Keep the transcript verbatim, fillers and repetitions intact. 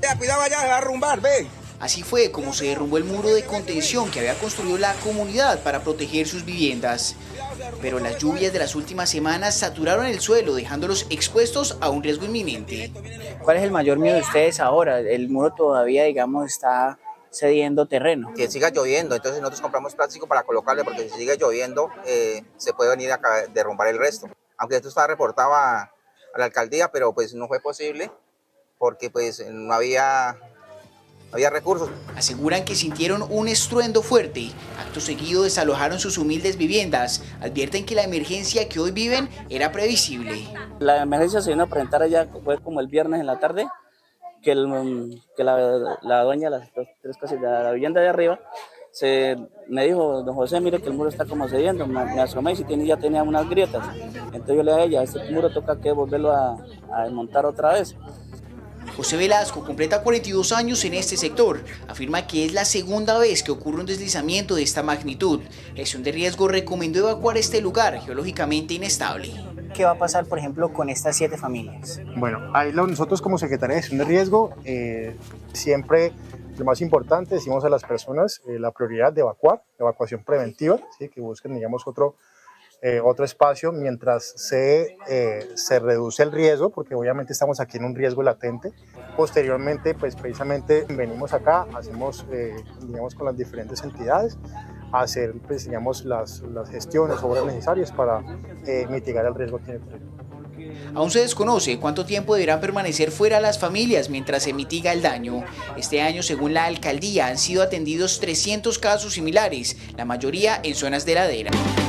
Ya, cuidado allá, se va a arrumbar, ve. Así fue como se derrumbó el muro de contención que había construido la comunidad para proteger sus viviendas. Pero las lluvias de las últimas semanas saturaron el suelo, dejándolos expuestos a un riesgo inminente. ¿Cuál es el mayor miedo de ustedes ahora? El muro todavía, digamos, está cediendo terreno. Que siga lloviendo, entonces nosotros compramos plástico para colocarle, porque si sigue lloviendo eh, se puede venir a derrumbar el resto. Aunque esto estaba reportado a, a la alcaldía, pero pues no fue posible porque pues no había... había recursos. Aseguran que sintieron un estruendo fuerte. Acto seguido desalojaron sus humildes viviendas. Advierten que la emergencia que hoy viven era previsible. La emergencia se vino a presentar allá, fue como el viernes en la tarde, que, el, que la, la dueña de las tres casas de la vivienda de arriba se, me dijo, don José, mire que el muro está como cediendo. Me, me asomé y si tenía, ya tenía unas grietas. Entonces yo le dije a ella, este muro toca que volverlo a, a desmontar otra vez. José Velasco completa cuarenta y dos años en este sector. Afirma que es la segunda vez que ocurre un deslizamiento de esta magnitud. Gestión de Riesgo recomendó evacuar este lugar geológicamente inestable. ¿Qué va a pasar, por ejemplo, con estas siete familias? Bueno, ahí nosotros como Secretaría de Gestión de Riesgo, eh, siempre lo más importante, decimos a las personas eh, la prioridad de evacuar, evacuación preventiva, ¿sí? Que busquen, digamos, otro... Eh, otro espacio mientras se, eh, se reduce el riesgo, porque obviamente estamos aquí en un riesgo latente. Posteriormente, pues precisamente venimos acá, hacemos, eh, digamos, con las diferentes entidades, a hacer, pues, digamos, las, las gestiones, obras necesarias para eh, mitigar el riesgo aquí en el territorio. Aún se desconoce cuánto tiempo deberán permanecer fuera las familias mientras se mitiga el daño. Este año, según la alcaldía, han sido atendidos trescientos casos similares, la mayoría en zonas de ladera.